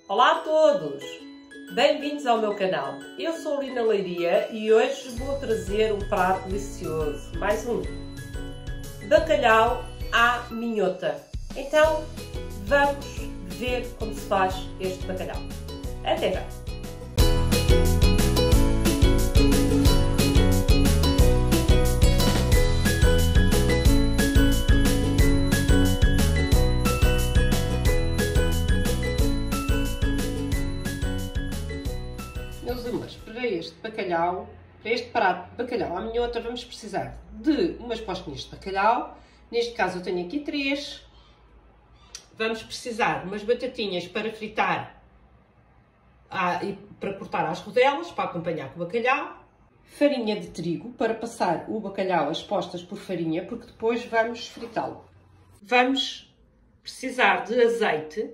Olá a todos! Bem-vindos ao meu canal. Eu sou Lina Leiria e hoje vou trazer um prato delicioso. Mais um bacalhau à minhota. Então, vamos ver como se faz este bacalhau. Até já! Meus amores, para este bacalhau, para este prato de bacalhau à minhota, vamos precisar de umas postinhas de bacalhau. Neste caso eu tenho aqui 3. Vamos precisar de umas batatinhas para fritar e para cortar às rodelas, para acompanhar com o bacalhau. Farinha de trigo para passar o bacalhau as postas por farinha, porque depois vamos fritá-lo. Vamos precisar de azeite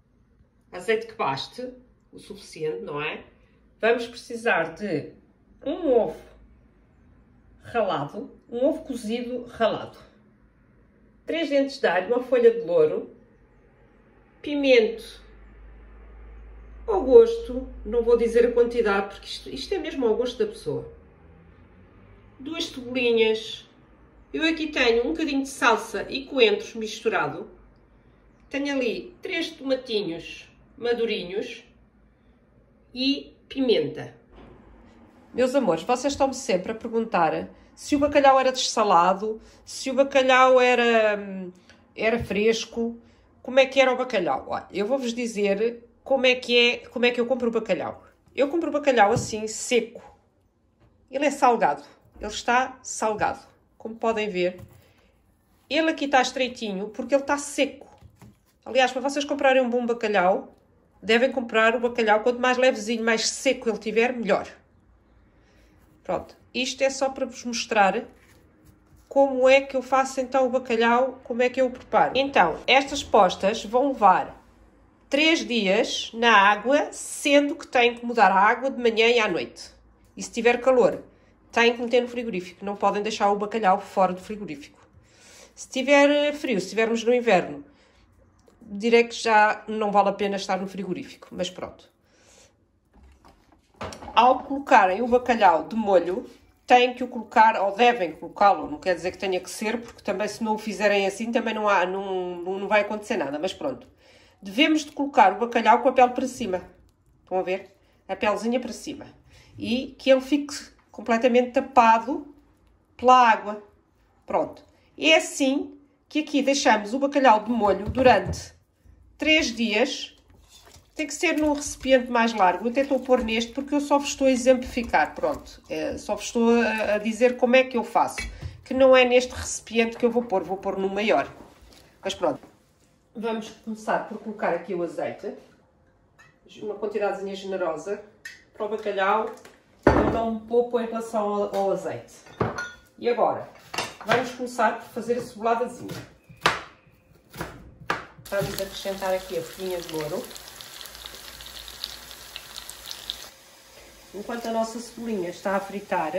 que baste, o suficiente, não é? Vamos precisar de um ovo ralado, um ovo cozido ralado, 3 dentes de alho, uma folha de louro, pimento ao gosto, não vou dizer a quantidade porque isto é mesmo ao gosto da pessoa, 2 cebolinhas, eu aqui tenho um bocadinho de salsa e coentros misturado, tenho ali 3 tomatinhos madurinhos e pimenta. Meus amores, vocês estão-me sempre a perguntar se o bacalhau era dessalado, se o bacalhau era fresco, como é que era o bacalhau. Olha, eu vou-vos dizer como é que eu compro o bacalhau. Eu compro o bacalhau assim, seco. Ele é salgado. Ele está salgado. Como podem ver. Ele aqui está estreitinho porque ele está seco. Aliás, para vocês comprarem um bom bacalhau, devem comprar o bacalhau, quanto mais levezinho, mais seco ele tiver, melhor. Pronto, isto é só para vos mostrar como é que eu faço então o bacalhau, como é que eu o preparo. Então, estas postas vão levar 3 dias na água, sendo que têm que mudar a água de manhã e à noite. E se tiver calor, têm que meter no frigorífico, não podem deixar o bacalhau fora do frigorífico. Se tiver frio, se estivermos no inverno, direi que já não vale a pena estar no frigorífico, mas pronto. Ao colocarem o bacalhau de molho, têm que o colocar, ou devem colocá-lo, não quer dizer que tenha que ser, porque também se não o fizerem assim, também não vai acontecer nada, mas pronto. Devemos de colocar o bacalhau com a pele para cima, estão a ver? A pelezinha para cima. E que ele fique completamente tapado pela água. Pronto. É assim que aqui deixamos o bacalhau de molho durante 3 dias, tem que ser num recipiente mais largo. Eu até estou a pôr neste porque eu só vos estou a exemplificar, pronto. Só vos estou a dizer como é que eu faço. Que não é neste recipiente que eu vou pôr num maior. Mas pronto. Vamos começar por colocar aqui o azeite. Uma quantidadezinha generosa. Para o bacalhau, eu não me poupo em relação ao azeite. E agora, vamos começar por fazer a ceboladazinha. Vamos acrescentar aqui a folhinha de louro. Enquanto a nossa cebolinha está a fritar,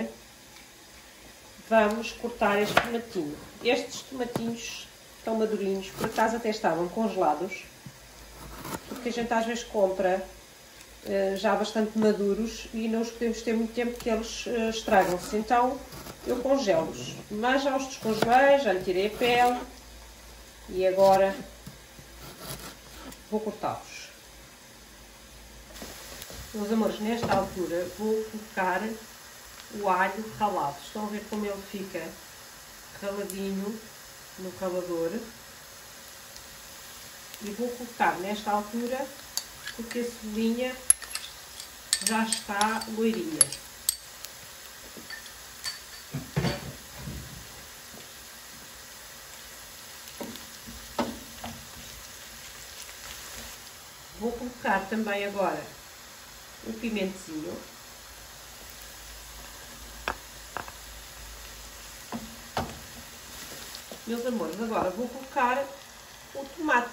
vamos cortar este tomatinho. Estes tomatinhos estão madurinhos, por acaso até estavam congelados, porque a gente às vezes compra já bastante maduros e não os podemos ter muito tempo que eles estragam-se. Então eu congelo-os, mas já os descongelei, já lhe tirei a pele e agora vou cortá-los. Meus amores, nesta altura vou colocar o alho ralado. Estão a ver como ele fica raladinho no ralador. E vou colocar nesta altura porque a cebolinha já está loirinha. Vou colocar também agora o pimentozinho. Meus amores, agora vou colocar o tomate.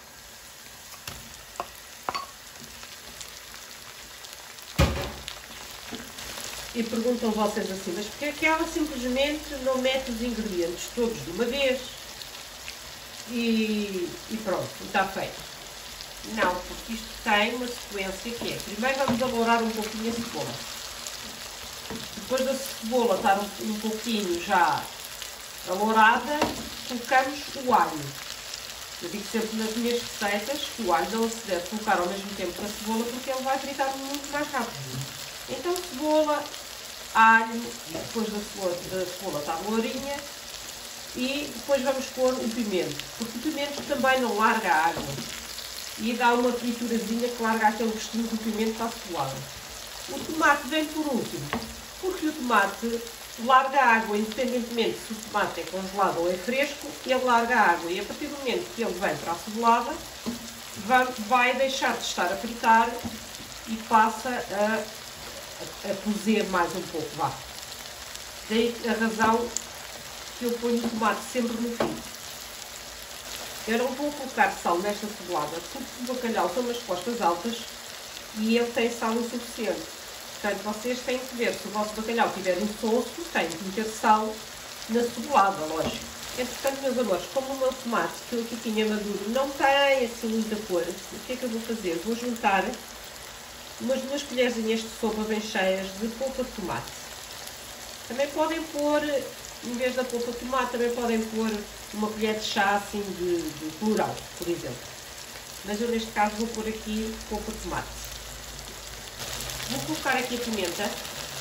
E perguntam vocês assim, mas porque é que ela simplesmente não mete os ingredientes todos de uma vez? E pronto, está feito. Não, porque isto tem uma sequência que é, primeiro vamos alourar um pouquinho a cebola. Depois da cebola estar um pouquinho já alourada, colocamos o alho. Eu digo sempre nas minhas receitas que o alho não se deve colocar ao mesmo tempo que a cebola porque ele vai fritar muito mais rápido. Então cebola, alho, e depois da cebola está lourinha, e depois vamos pôr o pimento, porque o pimento também não larga a água e dá uma friturazinha que larga aquele gostinho do pimento para a cebolada. O tomate vem por último, porque o tomate larga a água, independentemente se o tomate é congelado ou é fresco, ele larga a água e a partir do momento que ele vem para a cebolada, vai deixar de estar a fritar e passa a cozer mais um pouco, vá. Daí a razão que eu ponho o tomate sempre no fim. Eu não vou colocar sal nesta cebolada, porque o bacalhau tem umas costas altas e ele tem sal o suficiente. Portanto, vocês têm que ver, se o vosso bacalhau tiver insosso, têm que meter sal na cebolada, lógico. Entretanto, meus amores, como o meu tomate, que eu aqui tinha maduro, não tem assim muita cor, o que é que eu vou fazer? Vou juntar umas 2 colherzinhas de sopa bem cheias de polpa de tomate. Também podem pôr, em vez da polpa de tomate, também podem pôr uma colher de chá assim de colorau, por exemplo. Mas eu neste caso vou pôr aqui polpa de tomate. Vou colocar aqui a pimenta.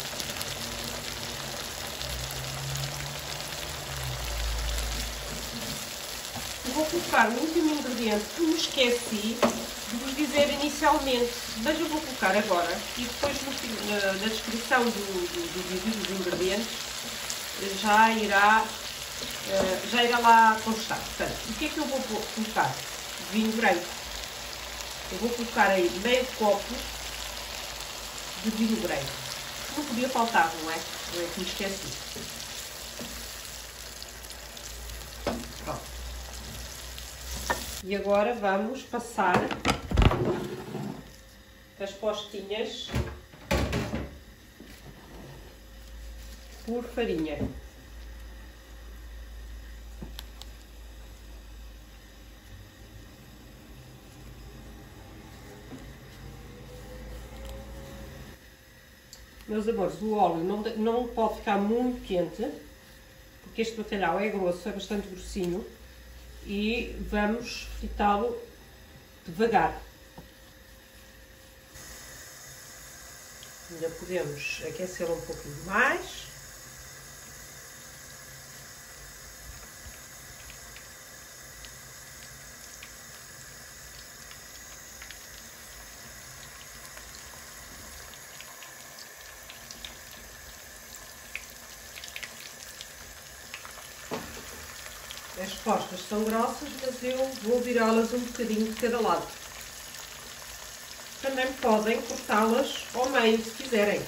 Vou colocar o último ingrediente que me esqueci de vos dizer inicialmente, mas eu vou colocar agora e depois na descrição do vídeo dos ingredientes já irá lá constar. Portanto, o que é que eu vou colocar? Vinho branco. Eu vou colocar aí meio copo de vinho branco. Não podia faltar, não é? Eu é que me esqueci. Pronto. E agora vamos passar as postinhas por farinha. Meus amores, o óleo não pode ficar muito quente, porque este bacalhau é grosso, é bastante grossinho, e vamos fritá-lo devagar. Ainda podemos aquecê-lo um pouquinho mais. As postas são grossas, mas eu vou virá-las um bocadinho de cada lado. Também podem cortá-las ao meio, se quiserem.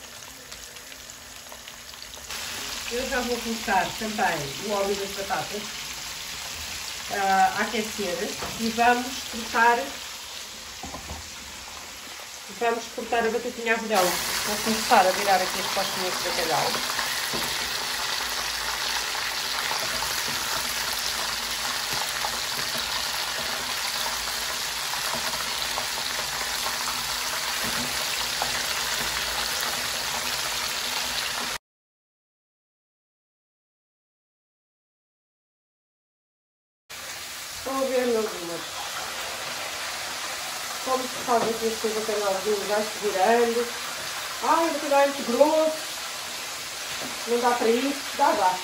Eu já vou colocar também o óleo das batatas a aquecer e vamos cortar a batatinha a bolhão. Vou começar a virar aqui as postinhas de bacalhau. Estão a ver, meus amores, como se faz aqui este bacalhauzinho, vai-se virando. Ai, o bacalhau é muito grosso, não dá para isso, dá.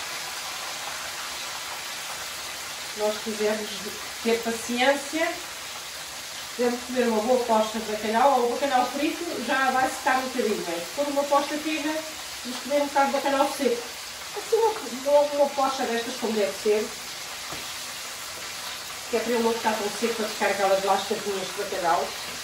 Se nós quisermos ter paciência, podemos comer uma boa posta de bacalhau, ou o bacalhau frito já vai secar um bocadinho. Se for uma posta fina, vamos comer um bocado de bacalhau seco. Assim uma posta destas como deve ser, que é para ele não ficar tão seco para ficar aquelas lascadinhas de bacalhau.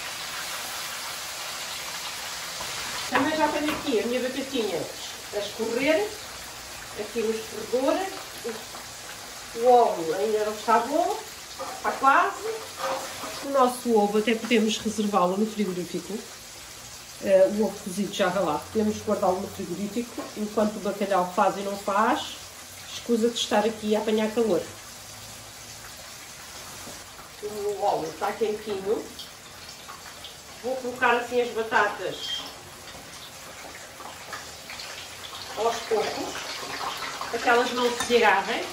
Também já tenho aqui a minha batatinha a escorrer, aqui no escorredor. O ovo ainda não está bom, está quase. O nosso ovo até podemos reservá-lo no frigorífico. O ovo cozido já ralado, podemos guardá-lo no frigorífico, enquanto o bacalhau faz e não faz, escusa de estar aqui a apanhar calor. O óleo está quentinho, Vou colocar assim as batatas aos poucos, para que elas não se agarrem.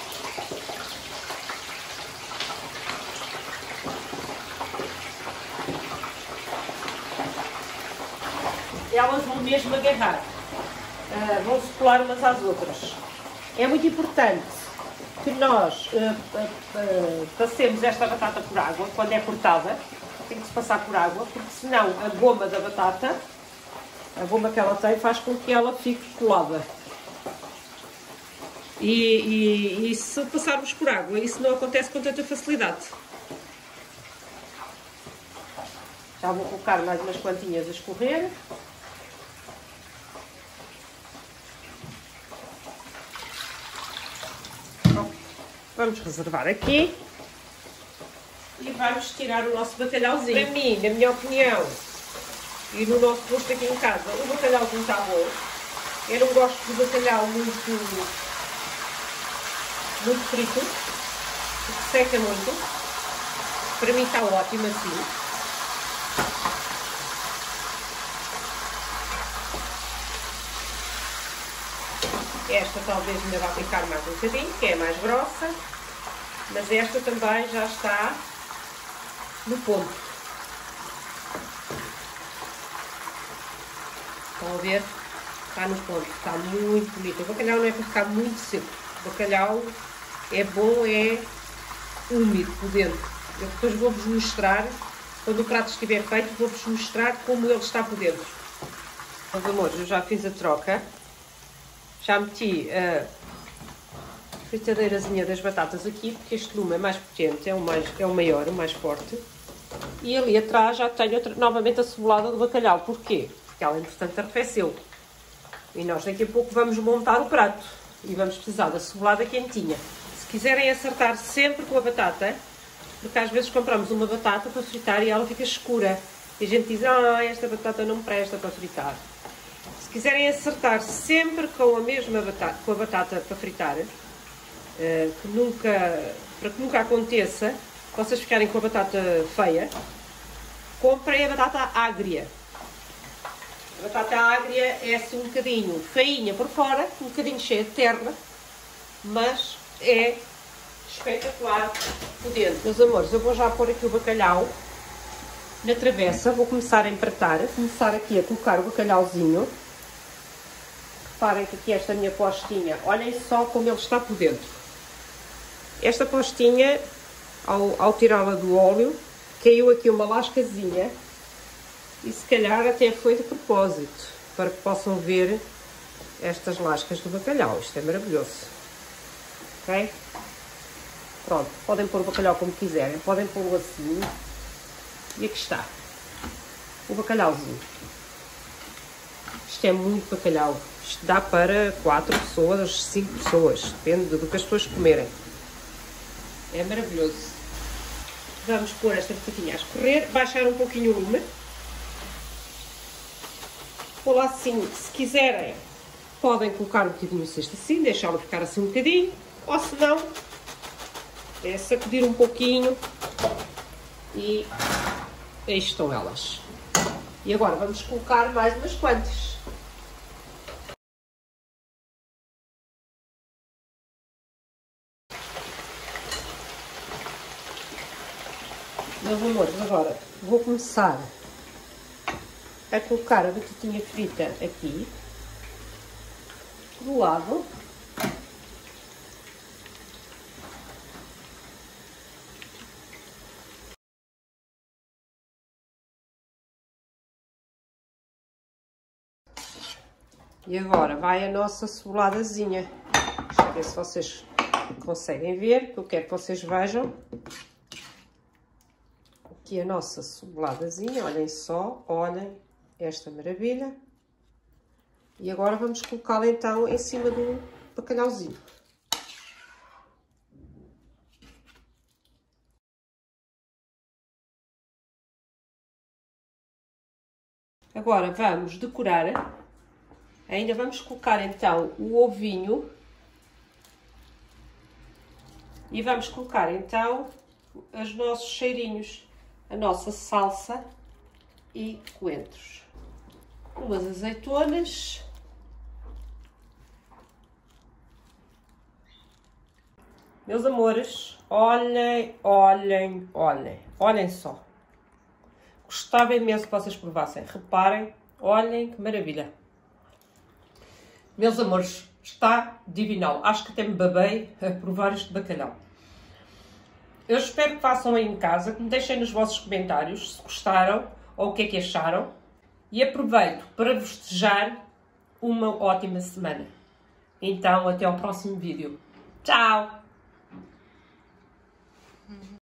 Elas vão mesmo agarrar, vão se colar umas às outras. É muito importante que nós passemos esta batata por água, quando é cortada, tem que se passar por água, porque senão a goma da batata, a goma que ela tem, faz com que ela fique colada. E se passarmos por água, isso não acontece com tanta facilidade. Já vou colocar mais umas quantinhas a escorrer. Vamos reservar aqui e vamos tirar o nosso bacalhauzinho. Para mim, na minha opinião, e no nosso gosto aqui em casa, o bacalhauzinho está bom. Eu não gosto de bacalhau muito frito, porque seca muito. Para mim está ótimo assim. Esta talvez ainda vá ficar mais um bocadinho, que é mais grossa, mas esta também já está no ponto. Estão a ver? Está no ponto, está muito bonito. O bacalhau não é para ficar muito seco. O bacalhau é bom, é úmido por dentro. Eu depois vou-vos mostrar, quando o prato estiver feito, vou-vos mostrar como ele está por dentro. Meus amores, eu já fiz a troca. Já meti a fritadeirazinha das batatas aqui, porque este lume é mais potente, é o maior, o mais forte. E ali atrás já tenho novamente a cebolada do bacalhau. Porquê? Porque ela, entretanto, arrefeceu. E nós daqui a pouco vamos montar o prato. E vamos precisar da cebolada quentinha. Se quiserem acertar sempre com a batata, porque às vezes compramos uma batata para fritar e ela fica escura. E a gente diz, esta batata não presta para fritar. Se quiserem acertar sempre com a mesma batata, com a batata para fritar, para que nunca aconteça vocês ficarem com a batata feia, comprem a batata agria. A batata agria é assim um bocadinho feinha por fora, um bocadinho cheia de terra, mas é espetacular por dentro. Meus amores, eu vou já pôr aqui o bacalhau na travessa, vou começar a empratar, começar aqui a colocar o bacalhauzinho. Reparem que aqui esta minha postinha, olhem só como ele está por dentro. Esta postinha, ao tirá-la do óleo, caiu aqui uma lascazinha e se calhar até foi de propósito, para que possam ver estas lascas do bacalhau. Isto é maravilhoso. Ok? Pronto, podem pôr o bacalhau como quiserem, podem pô-lo assim. E aqui está, o bacalhauzinho. Isto é muito bacalhau. Isto dá para 4 pessoas, 5 pessoas, depende do que as pessoas comerem. É maravilhoso. Vamos pôr esta batatinha a escorrer, baixar um pouquinho o lume. Pô-la assim, se quiserem, podem colocar um bocadinho o cesto assim, deixá-lo ficar assim um bocadinho, ou se não, é sacudir um pouquinho e aí estão elas. E agora vamos colocar mais umas quantas. Meus amores, agora vou começar a colocar a batatinha frita aqui do lado. E agora vai a nossa ceboladazinha. Deixa eu ver se vocês conseguem ver, que eu quero que vocês vejam. Aqui a nossa ceboladazinha, olhem só, olhem esta maravilha. E agora vamos colocá-la então em cima do bacalhauzinho. Agora vamos decorar. Ainda vamos colocar então o ovinho. E vamos colocar então os nossos cheirinhos. A nossa salsa e coentros. Umas azeitonas. Meus amores, olhem, olhem, olhem. Olhem só. Gostava imenso que vocês provassem. Reparem, olhem que maravilha. Meus amores, está divinal. Acho que até me babei a provar este bacalhau. Eu espero que façam aí em casa, que me deixem nos vossos comentários se gostaram ou o que é que acharam. E aproveito para vos desejar uma ótima semana. Então, até ao próximo vídeo. Tchau!